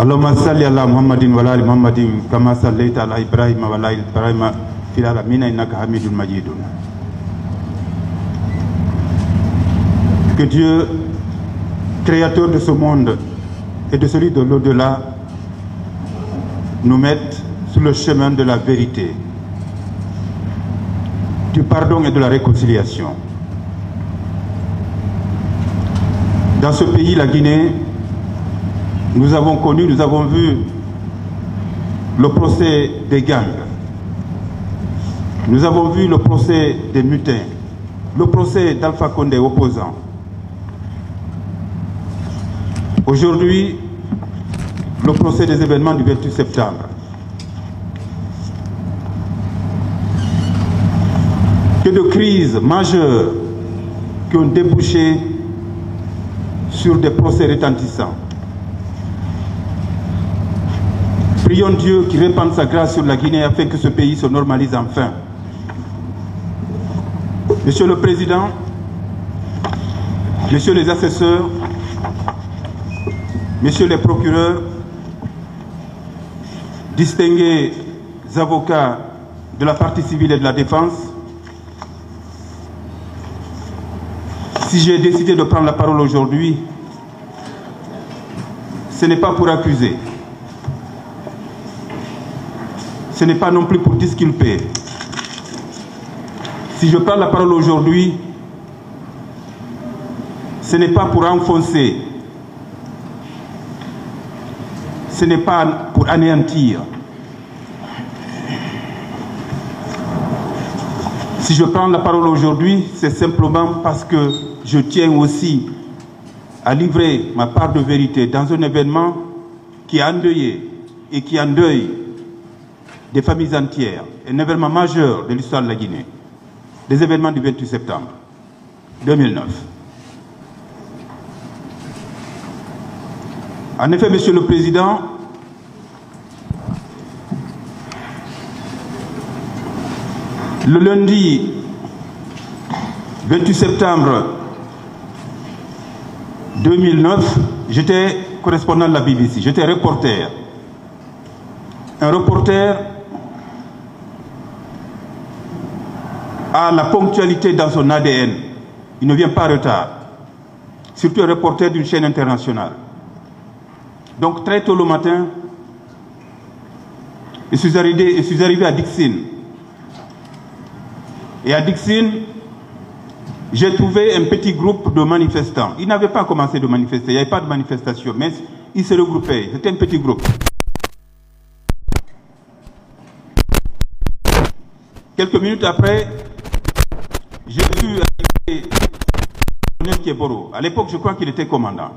اللهم صل على محمد وعلى ال محمد كما صليت على ابراهيم وعلى ال ابراهيم في العالمين انك حميد مجيد. Que Dieu, créateur de ce monde et de celui de l'au-delà, nous mette sur le chemin de la vérité, du pardon et de la réconciliation. Dans ce pays, la Guinée, nous avons connu, nous avons vu le procès des gangs. Nous avons vu le procès des mutins, le procès d'Alpha Condé, opposant. Aujourd'hui, le procès des événements du 28 septembre. Que de crises majeures qui ont débouché sur des procès retentissants. Prions Dieu qui répande sa grâce sur la Guinée afin que ce pays se normalise enfin. Monsieur le Président, Messieurs les assesseurs, Messieurs les procureurs, distingués avocats de la partie civile et de la défense, si j'ai décidé de prendre la parole aujourd'hui, ce n'est pas pour accuser, ce n'est pas non plus pour disculper. Si je prends la parole aujourd'hui, ce n'est pas pour enfoncer, ce n'est pas pour anéantir. Si je prends la parole aujourd'hui, c'est simplement parce que je tiens aussi à livrer ma part de vérité dans un événement qui a endeuillé et qui endeuille des familles entières, un événement majeur de l'histoire de la Guinée, des événements du 28 septembre 2009. En effet, Monsieur le Président, le lundi 28 septembre 2009, j'étais correspondant de la BBC, j'étais reporter. Un reporter a la ponctualité dans son ADN. Il ne vient pas en retard. Surtout un reporter d'une chaîne internationale. Donc très tôt le matin, je suis arrivé à Dixine. Et à Dixine, j'ai trouvé un petit groupe de manifestants. Ils n'avaient pas commencé de manifester, il n'y avait pas de manifestation, mais ils se regroupaient. C'était un petit groupe. Quelques minutes après, j'ai vu arriver le colonel Kieboro. À l'époque, je crois qu'il était commandant.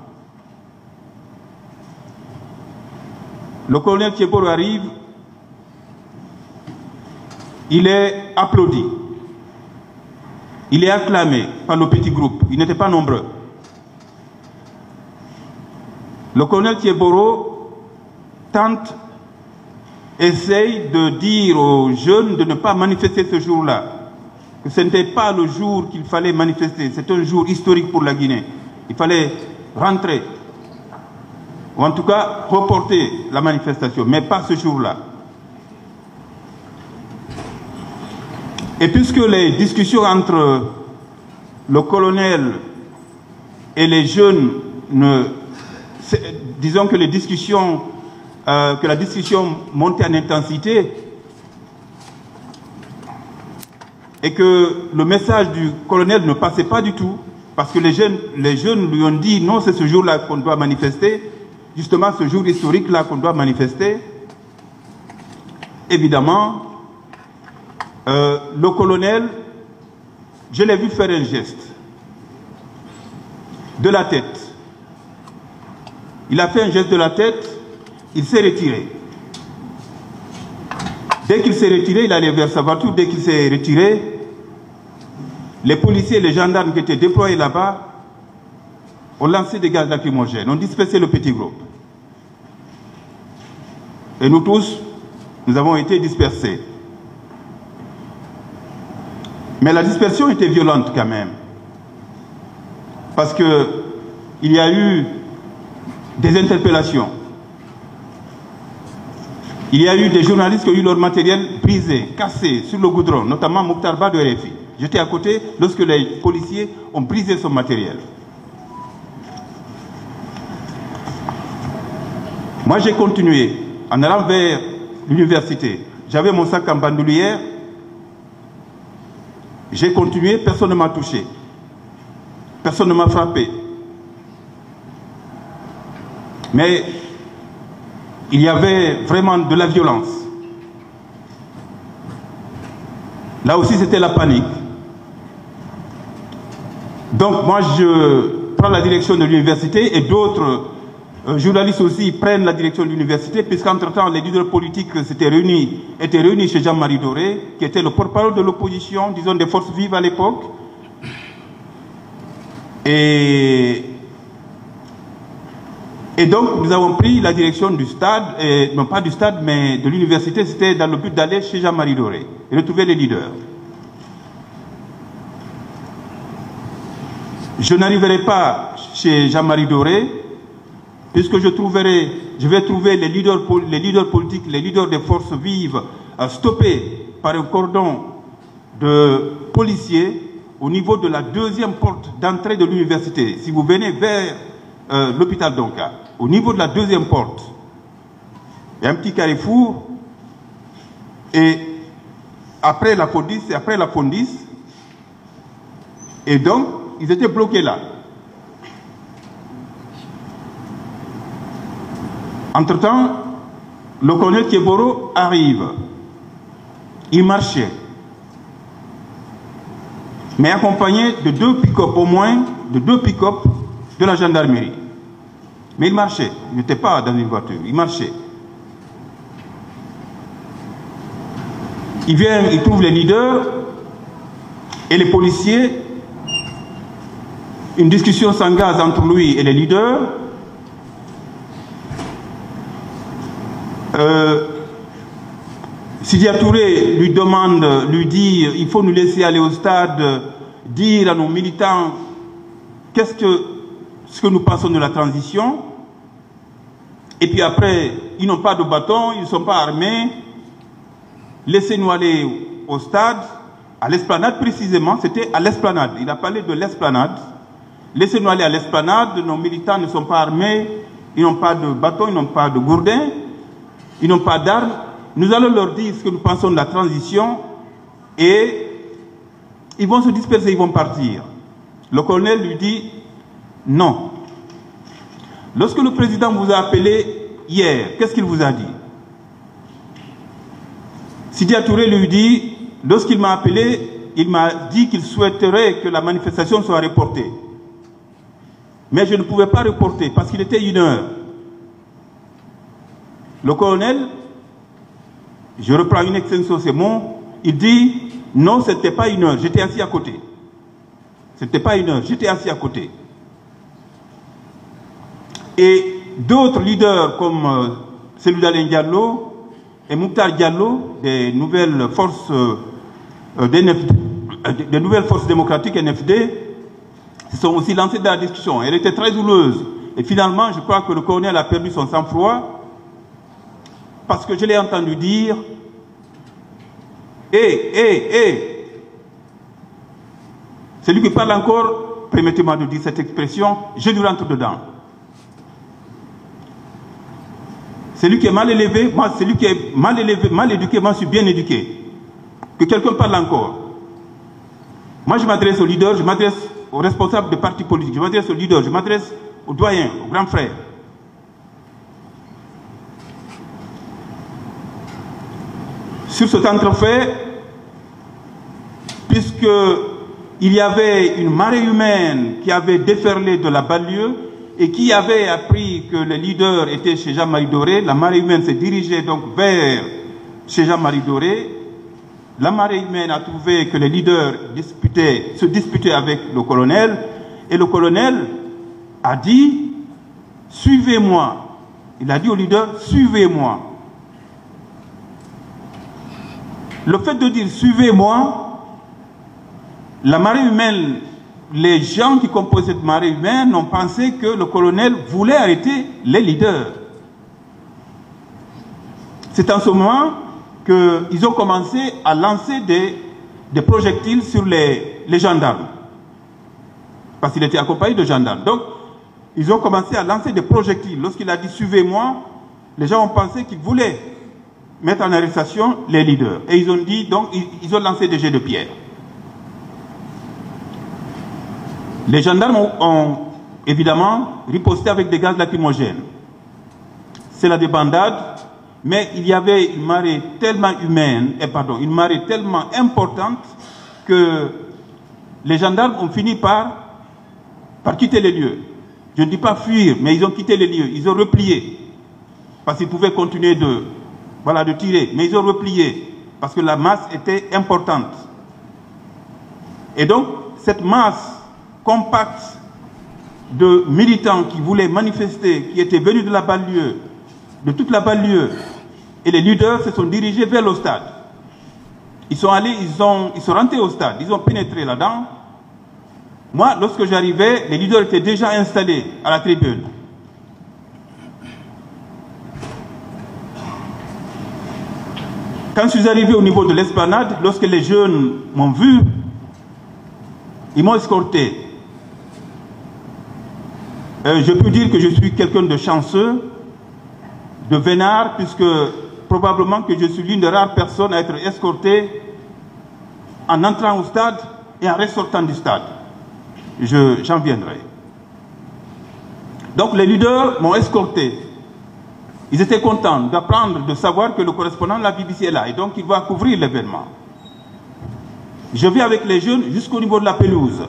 Le colonel Kieboro arrive, il est applaudi. Il est acclamé par le petit groupe. Ils n'étaient pas nombreux. Le colonel Kieboro essaye de dire aux jeunes de ne pas manifester ce jour-là. Que ce n'était pas le jour qu'il fallait manifester. C'est un jour historique pour la Guinée. Il fallait rentrer. Ou en tout cas, reporter la manifestation. Mais pas ce jour-là. Et puisque les discussions entre le colonel et les jeunes disons que la discussion montait en intensité et que le message du colonel ne passait pas du tout, parce que les jeunes lui ont dit non, c'est ce jour-là qu'on doit manifester, justement ce jour historique-là qu'on doit manifester. Évidemment, le colonel, je l'ai vu faire un geste de la tête. Il a fait un geste de la tête, il s'est retiré. Dès qu'il s'est retiré, il allait vers sa voiture. Dès qu'il s'est retiré, les policiers et les gendarmes qui étaient déployés là-bas ont lancé des gaz lacrymogènes, ont dispersé le petit groupe. Et nous tous, nous avons été dispersés. Mais la dispersion était violente quand même. Parce qu'il y a eu des interpellations. Il y a eu des journalistes qui ont eu leur matériel brisé, cassé sur le goudron, notamment Mokhtar Ba de RFI. J'étais à côté lorsque les policiers ont brisé son matériel. Moi, j'ai continué en allant vers l'université. J'avais mon sac en bandoulière. J'ai continué, personne ne m'a touché. Personne ne m'a frappé. Mais il y avait vraiment de la violence. Là aussi, c'était la panique. Donc, moi, je prends la direction de l'université et d'autres journalistes aussi prennent la direction de l'université, puisqu'entre-temps, les leaders politiques étaient réunis chez Jean-Marie Doré, qui était le porte-parole de l'opposition, disons des forces vives à l'époque. Et donc, nous avons pris la direction du stade, non pas du stade, mais de l'université, c'était dans le but d'aller chez Jean-Marie Doré et retrouver les leaders. Je n'arriverai pas chez Jean-Marie Doré, puisque je vais trouver les leaders politiques, les leaders des forces vives, stoppés par un cordon de policiers au niveau de la deuxième porte d'entrée de l'université. Si vous venez vers l'hôpital d'Onka, au niveau de la deuxième porte, il y a un petit carrefour, et après la Fondis, et donc, ils étaient bloqués là. Entre-temps, le colonel Kieboro arrive. Il marchait. Mais accompagné de 2 pick-up, au moins, de 2 pick-up de la gendarmerie. Mais il marchait. Il n'était pas dans une voiture. Il marchait. Il vient, il trouve les leaders et les policiers. Une discussion s'engage entre lui et les leaders. Sidya Touré lui dit, il faut nous laisser aller au stade, dire à nos militants ce que nous pensons de la transition. Et puis après, ils n'ont pas de bâton, ils ne sont pas armés. Laissez-nous aller au stade, à l'esplanade précisément, c'était à l'esplanade. Il a parlé de l'esplanade. Laissez-nous aller à l'esplanade, nos militants ne sont pas armés, ils n'ont pas de bâton, ils n'ont pas de gourdin, ils n'ont pas d'armes. Nous allons leur dire ce que nous pensons de la transition et ils vont se disperser, ils vont partir. Le colonel lui dit non. Lorsque le président vous a appelé hier, qu'est-ce qu'il vous a dit? Sidya Touré lui dit, lorsqu'il m'a appelé, il m'a dit qu'il souhaiterait que la manifestation soit reportée. Mais je ne pouvais pas reporter parce qu'il était 1h. Le colonel, je reprends une extension, c'est mon, il dit, non, ce n'était pas 1h, j'étais assis à côté. Ce n'était pas 1h, j'étais assis à côté. Et d'autres leaders comme celui d'Alain Diallo et Mokhtar Diallo, des nouvelles forces démocratiques NFD, se sont aussi lancés dans la discussion. Elle était très douloureuse. Et finalement, je crois que le colonel a perdu son sang-froid parce que je l'ai entendu dire celui qui parle encore, permettez-moi de dire cette expression, je lui rentre dedans. Celui qui est mal élevé, moi, celui qui est mal élevé, mal éduqué, moi je suis bien éduqué. Que quelqu'un parle encore. Moi je m'adresse aux leaders, je m'adresse aux responsables des partis politiques, je m'adresse aux leaders, je m'adresse aux doyens, aux grands frères. Sur cet entrefait, puisqu'il y avait une marée humaine qui avait déferlé de la banlieue et qui avait appris que les leaders étaient chez Jean-Marie Doré, la marée humaine s'est dirigée donc vers chez Jean-Marie Doré. La marée humaine a trouvé que les leaders se disputaient avec le colonel et le colonel a dit « Suivez-moi ». Il a dit aux leaders « Suivez-moi ». Le fait de dire « Suivez-moi », la marée humaine, les gens qui composent cette marée humaine ont pensé que le colonel voulait arrêter les leaders. C'est en ce moment qu'ils ont commencé à lancer des projectiles sur les gendarmes. Parce qu'il était accompagné de gendarmes. Donc, ils ont commencé à lancer des projectiles. Lorsqu'il a dit « suivez-moi », les gens ont pensé qu'il voulait mettre en arrestation les leaders. Et ils ont dit, donc, ils ont lancé des jets de pierre. Les gendarmes ont évidemment riposté avec des gaz lacrymogènes. C'est la débandade, mais il y avait une marée tellement une marée tellement importante que les gendarmes ont fini par quitter les lieux. Je ne dis pas fuir, mais ils ont quitté les lieux, ils ont replié. Parce qu'ils pouvaient continuer de tirer, mais ils ont replié, parce que la masse était importante. Et donc, cette masse compacte de militants qui voulaient manifester, qui étaient venus de la banlieue, de toute la banlieue, et les leaders se sont dirigés vers le stade. Ils sont allés, ils sont rentrés au stade, ils ont pénétré là-dedans. Moi, lorsque j'arrivais, les leaders étaient déjà installés à la tribune. Quand je suis arrivé au niveau de l'esplanade, lorsque les jeunes m'ont vu, ils m'ont escorté. Je peux dire que je suis quelqu'un de chanceux, de vénard, puisque probablement que je suis l'une des rares personnes à être escortée en entrant au stade et en ressortant du stade. J'en viendrai. Donc les leaders m'ont escorté. Ils étaient contents d'apprendre, de savoir que le correspondant de la BBC est là et donc il va couvrir l'événement. Je vais avec les jeunes jusqu'au niveau de la pelouse.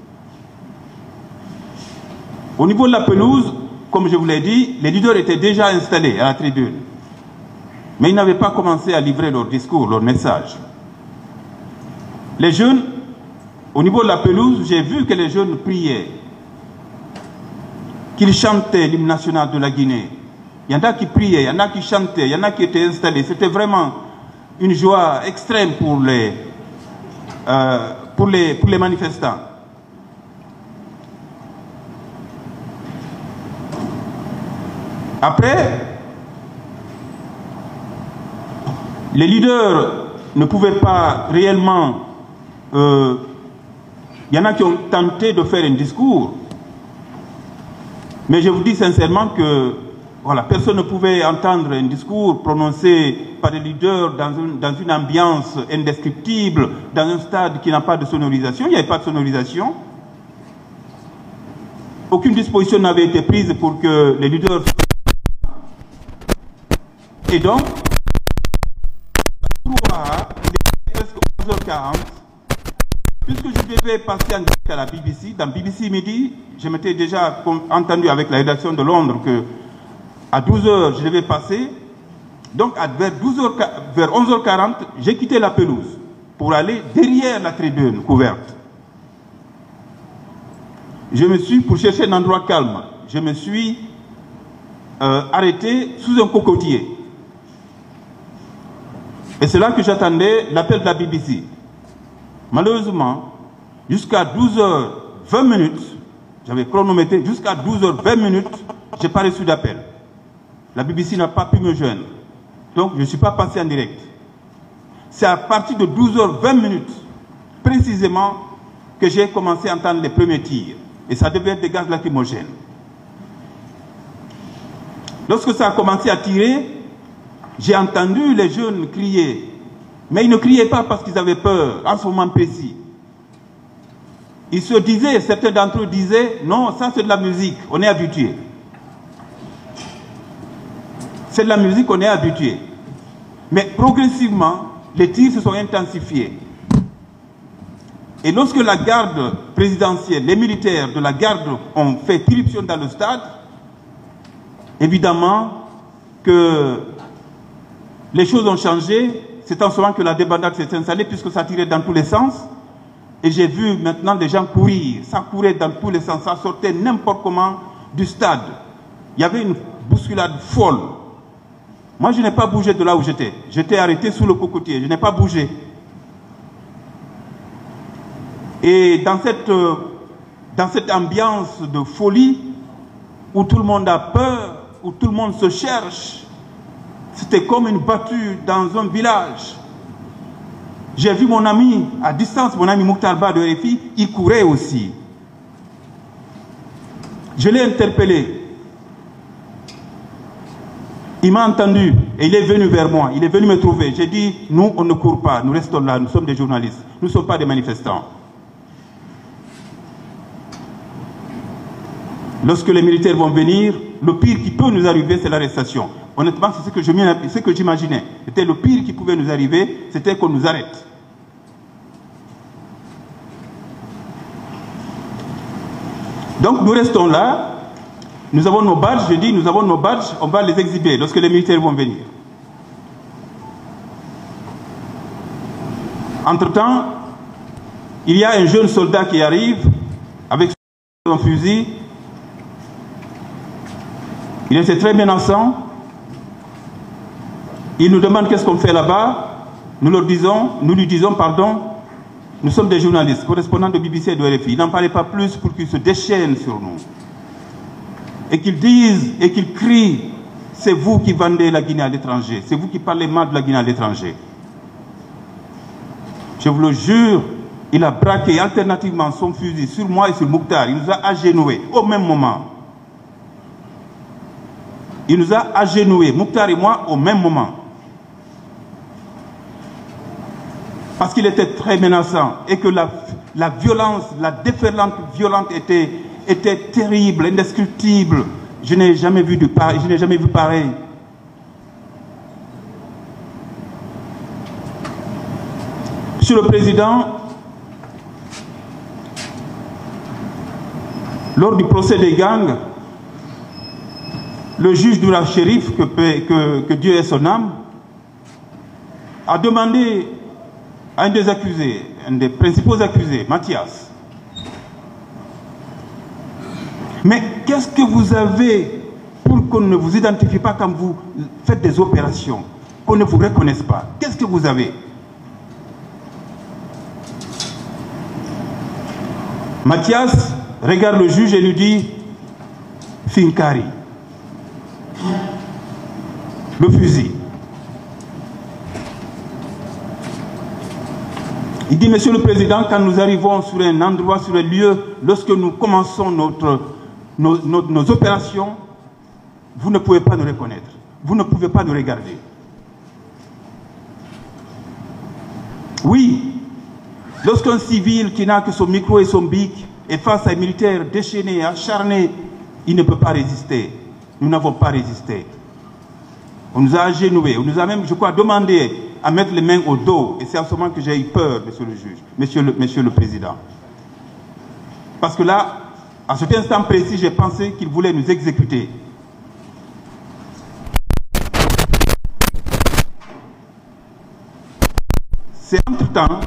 Au niveau de la pelouse, comme je vous l'ai dit, les leaders étaient déjà installés à la tribune. Mais ils n'avaient pas commencé à livrer leur discours, leur message. Les jeunes, au niveau de la pelouse, j'ai vu que les jeunes priaient, qu'ils chantaient l'hymne national de la Guinée. Il y en a qui priaient, il y en a qui chantaient, il y en a qui étaient installés. C'était vraiment une joie extrême pour les manifestants. Après, les leaders ne pouvaient pas réellement... il y en a qui ont tenté de faire un discours. Mais je vous dis sincèrement que voilà, personne ne pouvait entendre un discours prononcé par des leaders dans une ambiance indescriptible, dans un stade qui n'a pas de sonorisation. Il n'y avait pas de sonorisation. Aucune disposition n'avait été prise pour que les leaders... Et donc, il est presque 11h40, puisque je devais passer en direct à la BBC, dans BBC Midi, je m'étais déjà entendu avec la rédaction de Londres que à 12h, je devais passer. Donc, vers 11h40, j'ai quitté la pelouse pour aller derrière la tribune couverte. Pour chercher un endroit calme, je me suis arrêté sous un cocotier. Et c'est là que j'attendais l'appel de la BBC. Malheureusement, jusqu'à 12h20, j'avais chronométré, jusqu'à 12h20, je n'ai pas reçu d'appel. La BBC n'a pas pu me joindre. Donc, je ne suis pas passé en direct. C'est à partir de 12h20, précisément, que j'ai commencé à entendre les premiers tirs. Et ça devait être des gaz lacrymogènes. Lorsque ça a commencé à tirer, j'ai entendu les jeunes crier. Mais ils ne criaient pas parce qu'ils avaient peur, en ce moment précis. Ils se disaient, certains d'entre eux disaient, non, ça c'est de la musique, on est habitué. C'est de la musique, on est habitué. Mais progressivement, les tirs se sont intensifiés. Et lorsque la garde présidentielle, les militaires de la garde ont fait irruption dans le stade, évidemment que les choses ont changé. C'est en ce moment que la débandade s'est installée puisque ça tirait dans tous les sens. Et j'ai vu maintenant des gens courir. Ça courait dans tous les sens. Ça sortait n'importe comment du stade. Il y avait une bousculade folle. Moi, je n'ai pas bougé de là où j'étais. J'étais arrêté sous le cocotier. Je n'ai pas bougé. Et dans cette ambiance de folie, où tout le monde a peur, où tout le monde se cherche, C'était comme une battue dans un village. J'ai vu mon ami à distance, mon ami Mokhtar Ba de RFI, il courait aussi. Je l'ai interpellé. Il m'a entendu et il est venu vers moi. Il est venu me trouver. J'ai dit, nous, on ne court pas. Nous restons là. Nous sommes des journalistes. Nous ne sommes pas des manifestants. Lorsque les militaires vont venir, le pire qui peut nous arriver, c'est l'arrestation. Honnêtement, c'est ce que j'imaginais. C'était le pire qui pouvait nous arriver, c'était qu'on nous arrête. Donc nous restons là, nous avons nos badges, je dis, nous avons nos badges, on va les exhiber lorsque les militaires vont venir. Entre-temps, il y a un jeune soldat qui arrive avec son fusil. Il était très menaçant. Il nous demande qu'est-ce qu'on fait là-bas. Nous lui disons, pardon, nous sommes des journalistes, correspondants de BBC et de RFI. Il n'en parlait pas plus pour qu'ils se déchaînent sur nous. Et qu'ils disent et qu'ils crient, c'est vous qui vendez la Guinée à l'étranger, c'est vous qui parlez mal de la Guinée à l'étranger. Je vous le jure, il a braqué alternativement son fusil sur moi et sur Mokhtar. Il nous a agenouillés au même moment. Il nous a agenouillés, Mokhtar et moi, au même moment. Parce qu'il était très menaçant et que la violence, la déferlante violente était terrible, indescriptible. Je n'ai jamais vu pareil. Monsieur le Président, lors du procès des gangs, le juge Doura Chérif, que Dieu ait son âme, a demandé à un des accusés, un des principaux accusés, Mathias, mais qu'est-ce que vous avez pour qu'on ne vous identifie pas quand vous faites des opérations, qu'on ne vous reconnaisse pas? Qu'est-ce que vous avez? Mathias regarde le juge et lui dit, Finkari, le fusil. Il dit, Monsieur le Président, quand nous arrivons sur un endroit, sur un lieu, lorsque nous commençons nos opérations, vous ne pouvez pas nous reconnaître. Vous ne pouvez pas nous regarder. Oui, lorsqu'un civil qui n'a que son micro et son bic est face à un militaire déchaîné, acharné, il ne peut pas résister. Nous n'avons pas résisté. On nous a agenouillés, on nous a même, je crois, demandé à mettre les mains au dos. Et c'est à ce moment que j'ai eu peur, Monsieur le juge, Monsieur le Président. Parce que là, à cet instant précis, j'ai pensé qu'il voulait nous exécuter. C'est entre-temps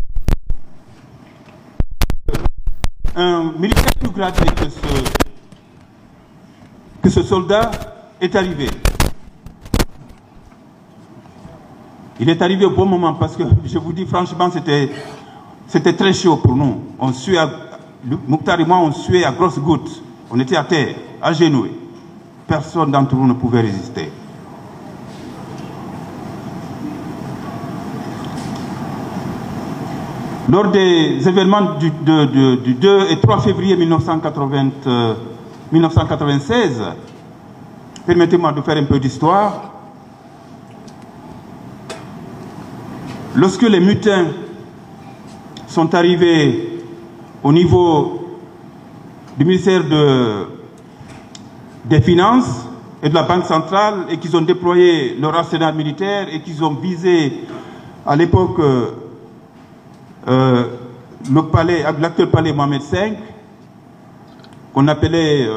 un militaire plus gradé que ce soldat est arrivé. Il est arrivé au bon moment parce que, je vous dis franchement, c'était très chaud pour nous. On suait, Mokhtar et moi, on suait à grosses gouttes. On était à terre, à genoux. Personne d'entre nous ne pouvait résister. Lors des événements du 2 et 3 février 1996, permettez-moi de faire un peu d'histoire. Lorsque les mutins sont arrivés au niveau du ministère des Finances et de la Banque centrale et qu'ils ont déployé leur arsenal militaire et qu'ils ont visé à l'époque le palais, l'actuel palais Mohamed V, qu'on appelait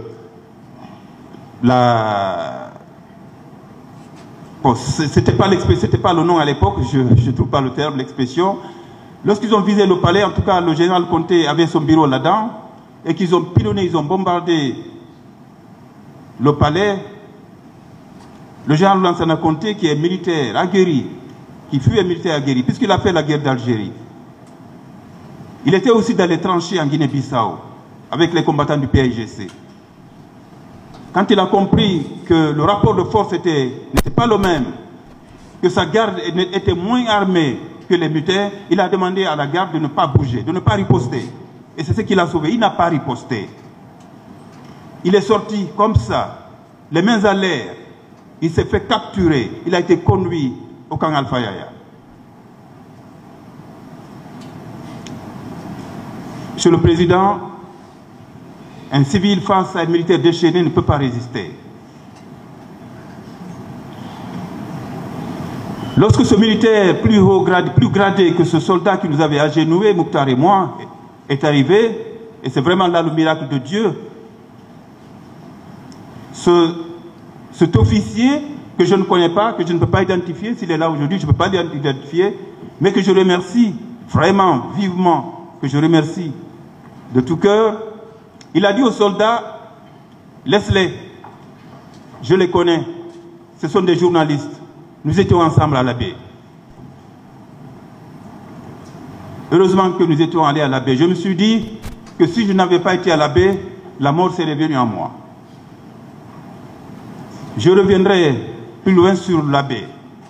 Bon, c'était pas le nom à l'époque, je ne trouve pas le terme, l'expression. Lorsqu'ils ont visé le palais, en tout cas, le général Conté avait son bureau là-dedans, et qu'ils ont pilonné, ils ont bombardé le palais. Le général Lansana Conté, qui est militaire aguerri, qui fut un militaire aguerri, puisqu'il a fait la guerre d'Algérie. Il était aussi dans les tranchées en Guinée-Bissau, avec les combattants du PAIGC. quand il a compris que le rapport de force n'était pas le même, que sa garde était moins armée que les militaires, il a demandé à la garde de ne pas bouger, de ne pas riposter. Et c'est ce qu'il a sauvé. Il n'a pas riposté. Il est sorti comme ça, les mains à l'air. Il s'est fait capturer. Il a été conduit au camp Alpha Yaya. Monsieur le Président, un civil face à un militaire déchaîné ne peut pas résister. Lorsque ce militaire plus gradé que ce soldat qui nous avait agenouillés, Mouktar et moi, est arrivé, et c'est vraiment là le miracle de Dieu, cet officier que je ne connais pas, que je ne peux pas identifier, s'il est là aujourd'hui, je ne peux pas l'identifier, mais que je remercie vraiment, vivement, que je remercie de tout cœur, il a dit aux soldats, laisse-les, je les connais, ce sont des journalistes, nous étions ensemble à la baie. Heureusement que nous étions allés à la baie. Je me suis dit que si je n'avais pas été à la baie, la mort serait venue en moi. Je reviendrai plus loin sur la baie.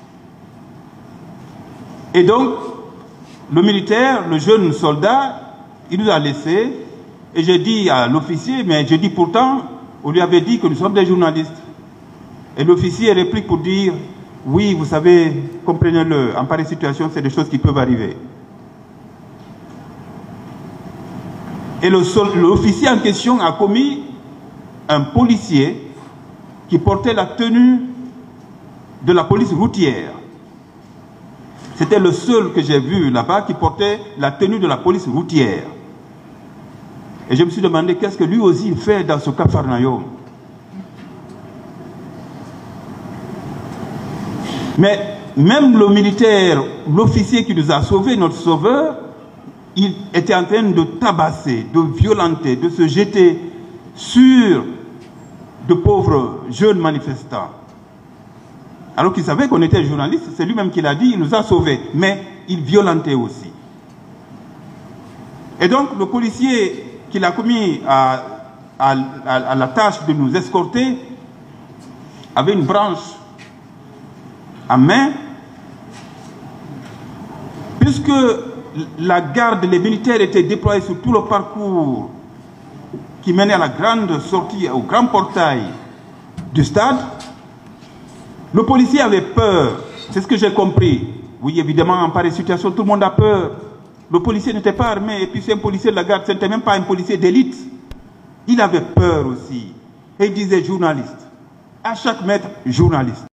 Et donc, le militaire, le jeune soldat, il nous a laissés. Et j'ai dit à l'officier, mais j'ai dit pourtant, on lui avait dit que nous sommes des journalistes. Et l'officier réplique pour dire, oui, vous savez, comprenez-le, en pareille situation, c'est des choses qui peuvent arriver. Et l'officier en question a commis un policier qui portait la tenue de la police routière. C'était le seul que j'ai vu là-bas qui portait la tenue de la police routière. Et je me suis demandé qu'est-ce que lui aussi il fait dans ce Capharnaüm. Mais même le militaire, l'officier qui nous a sauvés, notre sauveur, il était en train de tabasser, de violenter, de se jeter sur de pauvres jeunes manifestants. Alors qu'il savait qu'on était journaliste, c'est lui-même qui l'a dit, il nous a sauvés, mais il violentait aussi. Et donc le policier qu'il a commis à la tâche de nous escorter avait une branche en main, puisque la garde, les militaires étaient déployés sur tout le parcours qui menait à la grande sortie, au grand portail du stade. Le policier avait peur, c'est ce que j'ai compris. Oui, évidemment, en pareille situation, tout le monde a peur. Le policier n'était pas armé, et puis c'est un policier de la garde, ce n'était même pas un policier d'élite. Il avait peur aussi. Et il disait journaliste. À chaque mètre, journaliste.